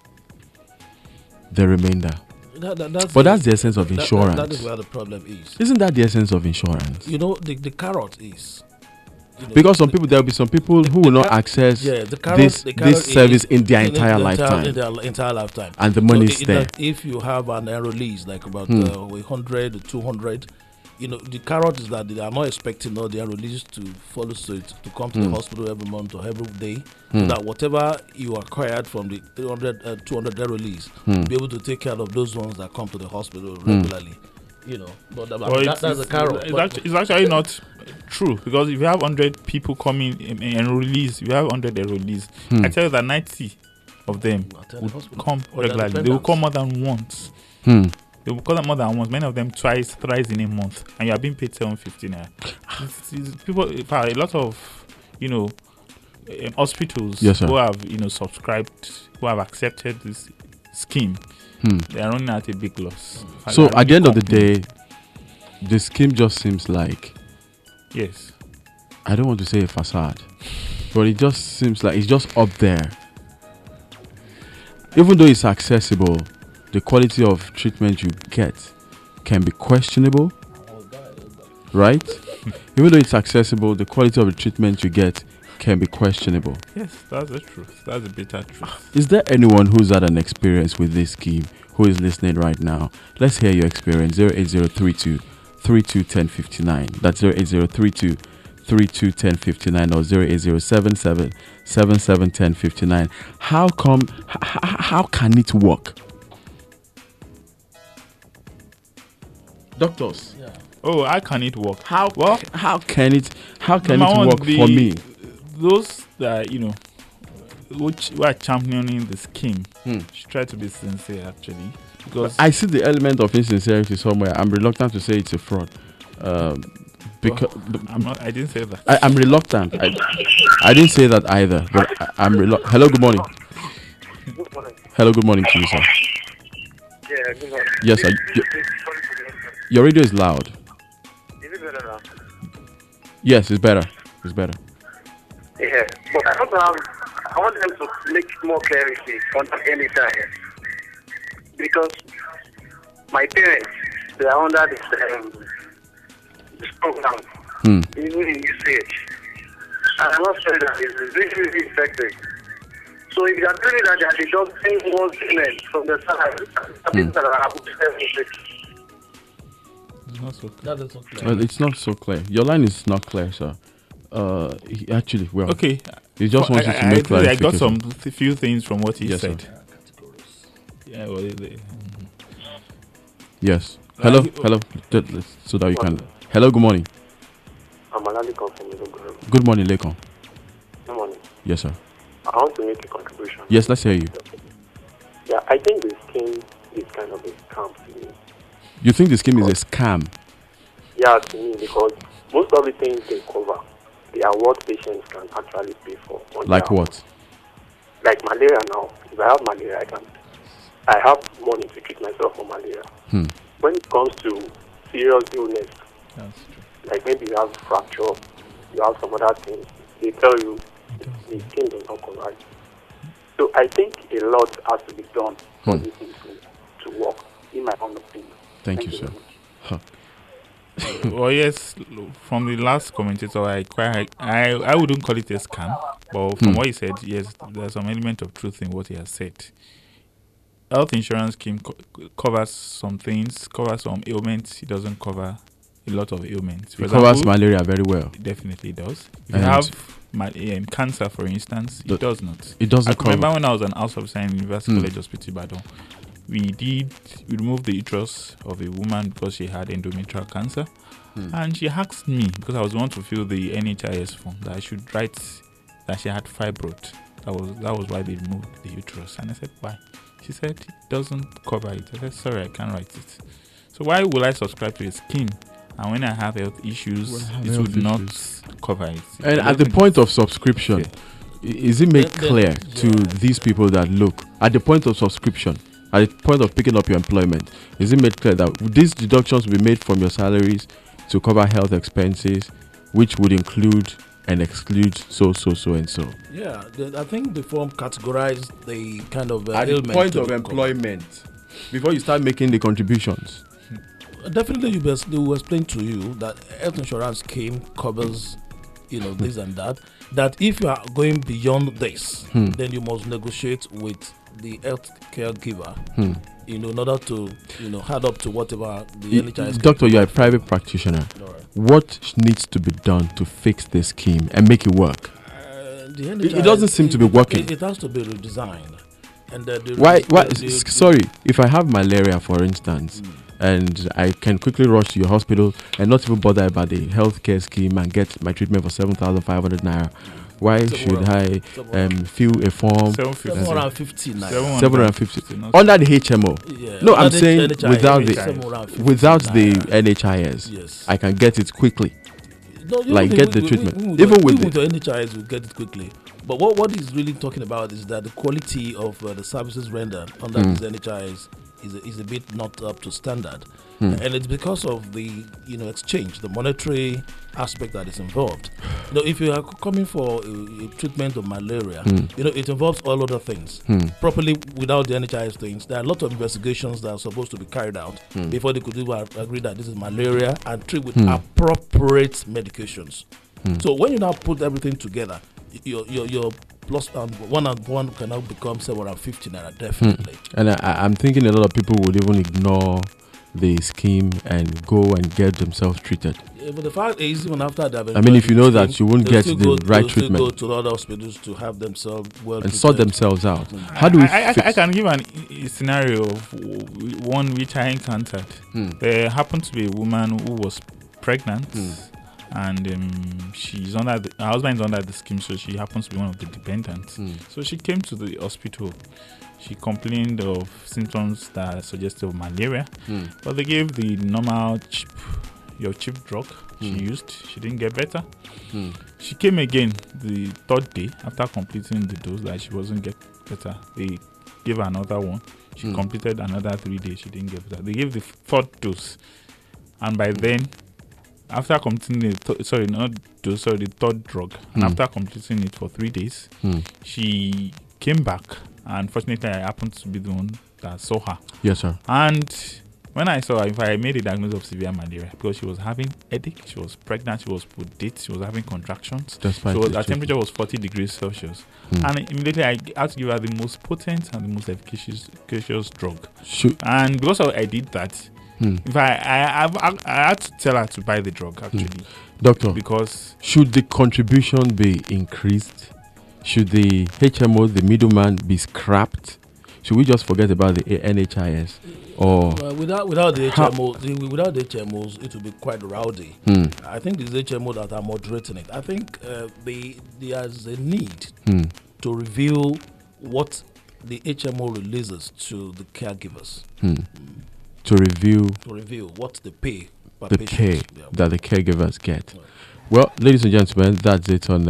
the remainder? That- that- that's But the- that's the essence of that- that- insurance. that is where the problem is. Isn't that the essence of insurance? You know, the, the carrot is. you know, Because some people, there will be some people who will not car- access yeah, the carrot, this the carrot this is- service in their in the- entire the lifetime, in their entire lifetime, and the So money i- is i- there. that if you have an enrollees like about Hmm. uh, one hundred, two hundred, you know, the carrot is that they are not expecting all the enrollees to follow suit to come to Hmm. the hospital every month or every day, Hmm. so that whatever you acquired from the three hundred, uh, two hundred enrollees, Hmm. be able to take care of those ones that come to the hospital Hmm. regularly. You know, but that, Well, that, it's, that's a it's, carrot. it's, but- actually, it's actually not true, because if you have one hundred people coming in, in enrollees, you have one hundred enrollees. Hmm. I tell you that ninety of them Attend the would hospital. come Or they're regularly. They will dependents. come more than once. Hmm. They will come more than once. Many of them twice, thrice in a month, and you are being paid seven fifty naira. It's- it's- People, in fact, a lot of you know um, hospitals Yes, sir. who have you know subscribed, who have accepted this scheme, Hmm. they are running at a big loss. In fact, So they are at the end of the running day, the scheme just seems like, yes. I don't want to say a facade, but it just seems like it's just up there. Even though it's accessible, the quality of treatment you get can be questionable, right? Even though it's accessible, the quality of the treatment you get can be questionable. Yes, that's the truth. That's the bitter truth. Is there anyone who's had an experience with this scheme who is listening right now? Let's hear your experience. zero eight zero three two three two one zero five nine. That's zero eight zero three two three two one zero five nine or zero eight zero seven seven seven seven one zero five nine. How come, h- h- how can it work? Doctors. Yeah. Oh, how can it work? How well? How can it how can Number it one, work the- for me? Those that you know, which who are championing the scheme, Hmm. should try to be sincere actually, because I see the element of insincerity somewhere. I'm reluctant to say it's a fraud. Um, because I'm not. I didn't say that. I, I'm reluctant. I, I didn't say that either. But I, I'm relu- Hello, good morning. Good morning. Hello, good morning to you, sir. Yeah, good morning. Yes, sir. Your, your radio is loud. Is it better now? Yes, it's better. It's better. Yeah, but I want to have, I want them to make more clarity on that anytime. Because my parents, they are under this, um, this program, Hmm. even in usage. And I'm not sure that it's really, really effective. So if you are telling that they are deducting one payment from the salary, I think that I would say It's not so clear. That is not clear. Well, it's not so clear. Your line is not clear, sir. Uh, he actually, well, Okay. He just Well, wants you I, to I, make I clarification. got some th- few things from what he Yes, sir. said. Yeah, well, they, Yes. Hello, Like- hello. Th- let's- So that you can. Hello, good morning. I'm Alali from Ilogo. Good morning, Lekon. Good morning. Yes, sir. I want to make a contribution. Yes, let's hear you. Yeah, I think the scheme is kind of a scam to me. You think the scheme is a scam? Yeah, to me, because most of the things they cover, they are what patients can actually pay for. on Like their own. what? Like malaria now. If I have malaria, I can. I have money to treat myself for malaria. Hmm. When it comes to serious illness, that's true. like maybe you have fracture, you have some other things, they tell you the scheme does not cover it. So I think a lot has to be done for Hmm. this thing to, to work, in my own opinion. Thank you, sir. very much. Huh. well, yes, from the last commentator, I quite, I, I wouldn't call it a scam, but from Hmm. what he said, yes, there's some element of truth in what he has said. health insurance scheme co- covers some things, covers some ailments. It doesn't cover a lot of ailments. For it example, covers malaria very well. It definitely does. If and you have ma- um, cancer, for instance, it does not. It doesn't I cover. remember when I was an house officer in University mm. College Hospital, Ibadan, we did we removed the uterus of a woman because she had endometrial cancer. Mm. And she asked me, because I was going to fill the N H I S form, that I should write that she had fibroid. That was that was why they removed the uterus. And I said, why? She said, it doesn't cover it. I said, sorry, I can't write it. So why will I subscribe to a scheme? And when I have health issues, it would not issues. cover it. And at the point of subscription, okay. is it made clear to yeah. these people that, look, at the point of subscription, at the point of picking up your employment, is it made clear that these deductions will be made from your salaries to cover health expenses, which would include and exclude so, so, so, and so? Yeah, the, I think the form categorized the kind of uh, at the point of employment, covered. Before you start making the contributions. Definitely, you best, they will explain to you that health insurance scheme covers, you know, this and that. That if you are going beyond this, hmm. then you must negotiate with the health caregiver, hmm. you know, in order to, you know, add up to whatever the N H I S. Doctor, you are a private practitioner. Right. What needs to be done to fix this scheme and make it work? Uh, the N H I S, it, it doesn't seem it, to be working. It, it has to be redesigned. And uh, the why? Why? The, the, sorry, if I have malaria, for instance. Hmm. And I can quickly rush to your hospital and not even bother about the healthcare scheme and get my treatment for seven thousand five hundred naira. Why should I um, fill a form? seven hundred fifty naira. seven hundred fifty under the H M O. Yeah. No, I'm saying N H I S, without the without the N H I S, yes. I can get it quickly. No, like get the, the treatment. We, we, we, even with, with the N H I S, we get it quickly. But what what he's really talking about is that the quality of uh, the services rendered under mm. this N H I S is a, is a bit not up to standard, hmm. and it's because of the you know exchange, the monetary aspect that is involved. You know, if you are coming for a, a treatment of malaria, hmm. you know it involves all other things. Hmm. Properly without the N H I S things, there are a lot of investigations that are supposed to be carried out hmm. before they could even agree that this is malaria and treat with hmm. appropriate medications. Hmm. So when you now put everything together, your your your plus um, one and one can now become seven hundred fifty naira, definitely. Mm. And I, I'm thinking a lot of people would even ignore the scheme and go and get themselves treated. Yeah, but the fact is, even after that, I mean, if you know that you won't get the go, right treatment, go to other hospitals to have themselves well and treated. sort themselves out. Mm. How do we? I, I, fix? I can give an a scenario of one which I encountered. Mm. There happened to be a woman who was pregnant. Mm. And um, she's under the, her husband is under the scheme, so she happens to be one of the dependents. Mm. So she came to the hospital. She complained of symptoms that suggested of malaria, mm. but they gave the normal cheap, your cheap drug mm. she used. She didn't get better. Mm. She came again the third day after completing the dose that she wasn't get better. They gave her another one. She mm. completed another three days. She didn't get better. They gave the fourth dose, and by then. After completing the th- sorry not dose, sorry the third drug, mm. and after completing it for three days, mm. she came back. And fortunately, I happened to be the one that saw her. Yes, sir. And when I saw her, if I made a diagnosis of severe malaria because she was having headache, she was pregnant, she was put she was having contractions. Despite so her temperature was forty degrees Celsius, mm. and immediately I had to give her the most potent and the most efficacious, efficacious drug. Should and because I did that. Hmm. If I I, I I had to tell her to buy the drug actually, hmm. Doctor. Because should the contribution be increased? Should the H M O, the middleman, be scrapped? Should we just forget about the N H I S? Or well, without without the H M O, the, without the H M Os, it will be quite rowdy. Hmm. I think it's the H M O that are moderating it. I think uh, the there's a need hmm. to review what the H M O releases to the caregivers. Hmm. To review, to review what they pay, the patient. pay yeah. that the caregivers get. Right. Well, ladies and gentlemen, that's it on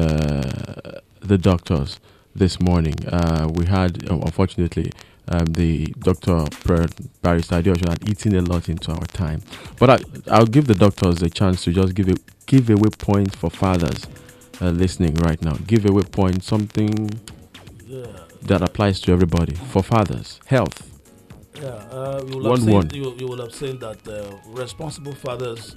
uh, the doctors this morning. Uh, we had, um, unfortunately, um, the Doctor Barrister Adeosun had eaten a lot into our time. But I, I'll give the doctors a chance to just give a giveaway point for fathers uh, listening right now. Giveaway point, something yeah. that applies to everybody for fathers. Health. Yeah, uh, you, will one, seen, one. You, you will have seen that uh, responsible fathers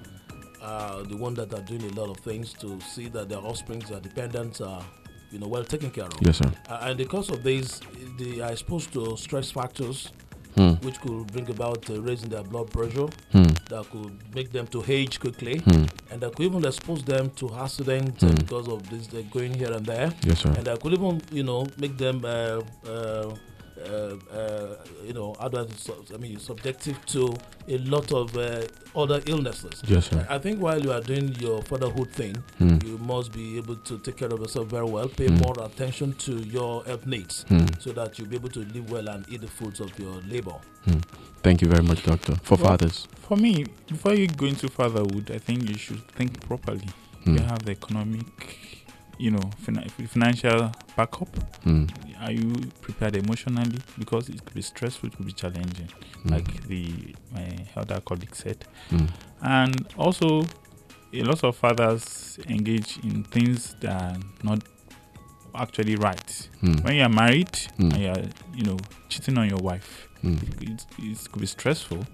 are the ones that are doing a lot of things to see that their offsprings, their dependents are, you know, well taken care of. Yes, sir. Uh, and because of this, they are exposed to stress factors mm. which could bring about uh, raising their blood pressure, mm. that could make them to age quickly, mm. and that could even expose them to accidents mm. because of this, they're going here and there. Yes, sir. And that could even, you know, make them, uh, uh, uh, uh, you know, other, I mean, subjective to a lot of uh, other illnesses. Yes, sir. I think while you are doing your fatherhood thing, mm. you must be able to take care of yourself very well, pay mm. more attention to your health needs, mm. so that you'll be able to live well and eat the fruits of your labor. Mm. Thank you very much, Doctor. For well, fathers. For me, before you go into fatherhood, I think you should think properly. Mm. You have the economic, you know, fin- financial backup. Mm. Are you prepared emotionally? Because it could be stressful, it could be challenging, mm. like the my elder colleague said. Mm. And also, a lot of fathers engage in things that are not actually right. Mm. When you are married mm. and you are, you know, cheating on your wife, mm. it, it could be stressful.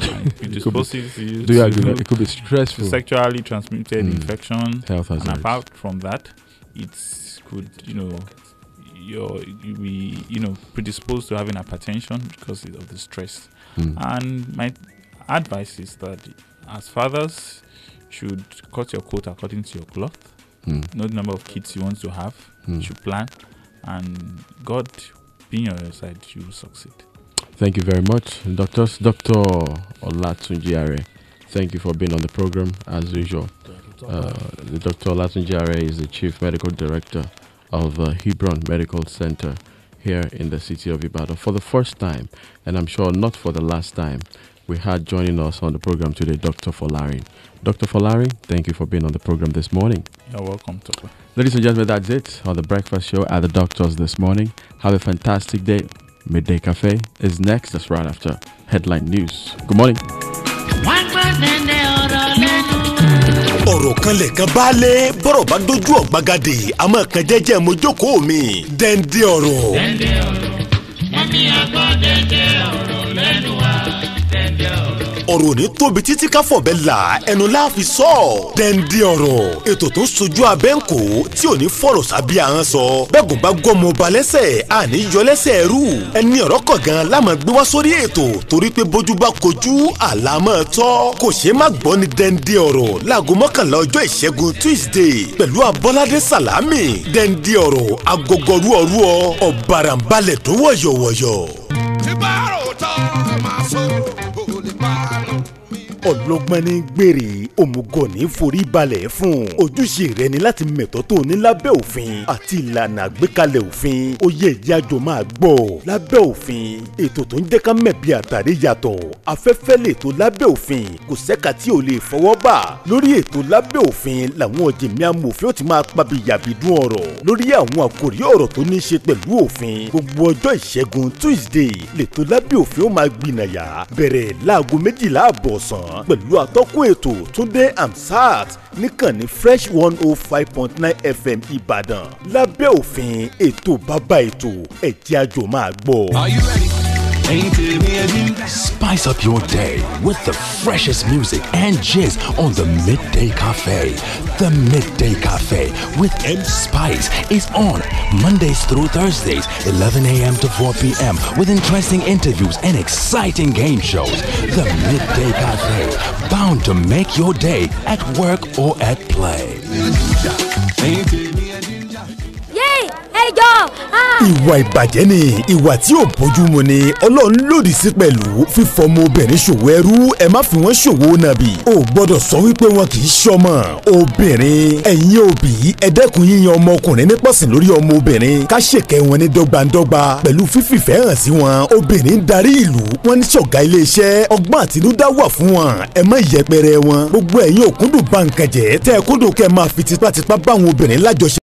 It disposes you do you to, agree that it could be stressful? To sexually transmitted mm. infection. Health hazards. And apart from that, it could, you know, you're you be, you know, predisposed to having hypertension because of the stress. Mm. And my advice is that as fathers, should cut your coat according to your cloth. Mm. Know the number of kids you want to have. Mm. You should plan, and God being on your side, you will succeed. Thank you very much, doctors. Doctor Olatunji Are, thank you for being on the program as usual. Uh, the Doctor Olatunji Are is the Chief Medical Director of uh, Hebron Medical Center here in the city of Ibadan. For the first time, and I'm sure not for the last time, we had joining us on the program today, Doctor Folarin. Doctor Folarin, thank you for being on the program this morning. You're welcome, Tope. Ladies and gentlemen, that's it on the breakfast show at the Doctors this morning. Have a fantastic day. Midday Cafe is next. That's right after headline news. Good morning. ọ̀rọ̀ kan lè kan baálé bọ́rọ̀ bá dójú ọ̀gbagadè àmọ́ kan jẹ́jẹ́ mojókòó mi dẹ́ndé ọ̀rọ̀. dẹ́ndé ọ̀rọ̀ mọ́mí àgbọ̀ dẹ́ndé ọ̀rọ̀ lẹ́nu wa dẹ́ndé ọ̀rọ̀. ọ̀rọ̀ ní tóbi títí ká fọ̀bẹ là ẹnu láàfin sọ. dẹ́ndé ọ̀rọ̀ ètò tó sojú abẹ́ǹkó tí ò ní fọ̀rọ̀ sábì ahọ́n sọ. bẹ́gùn bá gọ́mọ ba lẹ́sẹ̀ àní yọ lẹ́sẹ̀ rú. ẹni ọ̀rọ̀ kọ̀ gan lámà gbé wá sórí ètò torí pé bójú bá kojú àlámọ̀ tọ́. kò ṣeé má gbọ́ ní dẹ́ndé ọ̀rọ̀ láago mọ́kànlá ọjọ́ ìṣẹ́gun Tuesday pẹ̀lú Abọ́ládé Sàlámì. dẹ́ndé ọ̀rọ̀ agogorú ọ̀rú ọ ọ̀bàràǹbalẹ̀ tó wọ̀yọ̀wọ̀yọ̀. tí bá rò tán máa sọ òòlì pa ọlọ́gbọ́n ní gbèrè òmùgọ̀ ní forí balẹ̀ fún ojúṣe rẹ ni láti mẹ̀tọ́ tó ní lábẹ́ òfin àti ìlànà àgbékalẹ̀ òfin ó yẹ ìyá àjọ máa gbọ́ lábẹ́ òfin ètò tó ń jẹ́ ká mẹ̀bí àtàrí yàtọ̀ afẹ́fẹ́ lè tó lábẹ́ òfin kò sẹ́ka tí ò lè fọwọ́ bà lórí ètò lábẹ́ òfin làwọn ọ̀jẹ̀mí amòfin ó ti máa pabi yàbídún ọ̀rọ̀ lórí àwọn àkòrí ọ̀rọ̀ tó ní í ṣe pẹ̀lú òfin gbogbo ọjọ́ ìṣẹ́gun Tuesday lètò lábẹ́ òfin ó máa gbìnàyà bẹ̀rẹ̀ láago méjìlá àbọ̀ ọ̀sán pẹ̀lú atọ́kùn ètò Túndé Amsat níkànnì Fresh one oh five point nine F M Ìbàdàn lábẹ́ òfin ètò bàbá ètò ẹ̀jẹ̀ àjò máa gbọ́. Are you ready? Spice up your day with the freshest music and gist on the Midday Cafe. The Midday Cafe with Mspyce is on Mondays through Thursdays, eleven a.m. to four p.m. with interesting interviews and exciting game shows. The Midday Cafe, bound to make your day at work or at play. Yay! Hey, go! ìwà ìbàjẹ́ ni ìwà tí ò bójúmu ni Ọlọ́run lòdì sí pẹ̀lú fífọmọ obìnrin ṣòwò ẹrú ẹ má fi wọ́n ṣòwò nàbì ò gbọ́dọ̀ sọ wípé wọn kì í ṣọmọ obìnrin ẹ̀yin òbí ẹ dẹ́kun yíyan ọmọkùnrin nípọ̀sìn lórí ọmọ obìnrin ká ṣèkẹ́ wọn ní dọ́gbandọ́gba pẹ̀lú fífìfẹ́ hàn sí wọn obìnrin ń darí ìlú wọn ní ṣọ̀gá iléeṣẹ́ ọgbọ́n àtinúdá wà fún wọn ẹ má yẹpẹrẹ wọn gbogbo ẹ̀yin òkúndùn bá nǹkan jẹ́ tẹ́ ẹ kúndùn kẹ́ máa fi tipátipá báwọn obìnrin lájọṣe